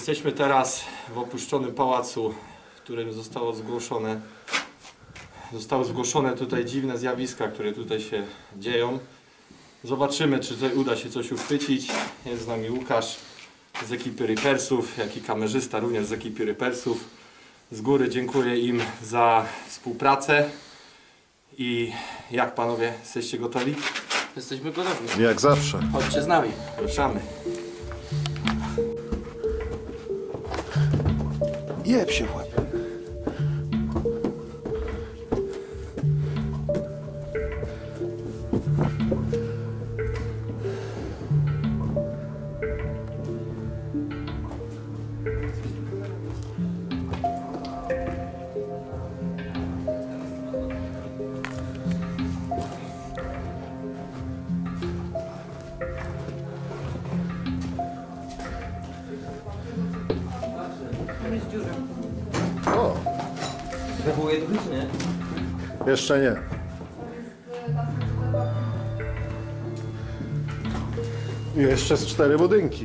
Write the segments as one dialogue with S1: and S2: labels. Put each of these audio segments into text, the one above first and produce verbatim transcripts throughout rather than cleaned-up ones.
S1: Jesteśmy teraz w opuszczonym pałacu, w którym zostało zgłoszone, zostały zgłoszone tutaj dziwne zjawiska, które tutaj się dzieją. Zobaczymy, czy tutaj uda się coś uchwycić. Jest z nami Łukasz z ekipy Reapersów, jak i kamerzysta również z ekipy Reapersów. Z góry dziękuję im za współpracę. I jak panowie, jesteście gotowi?
S2: Jesteśmy gotowi.
S3: Jak zawsze.
S2: Chodźcie z nami.
S1: Ruszamy.
S3: Jeb się w łeb. O,
S2: Wywołuje duch, nie?
S3: jeszcze nie. I jeszcze z cztery budynki.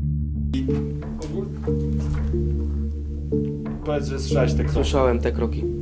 S1: Powiedz, że słyszałeś te kroki.
S2: Słyszałem te kroki.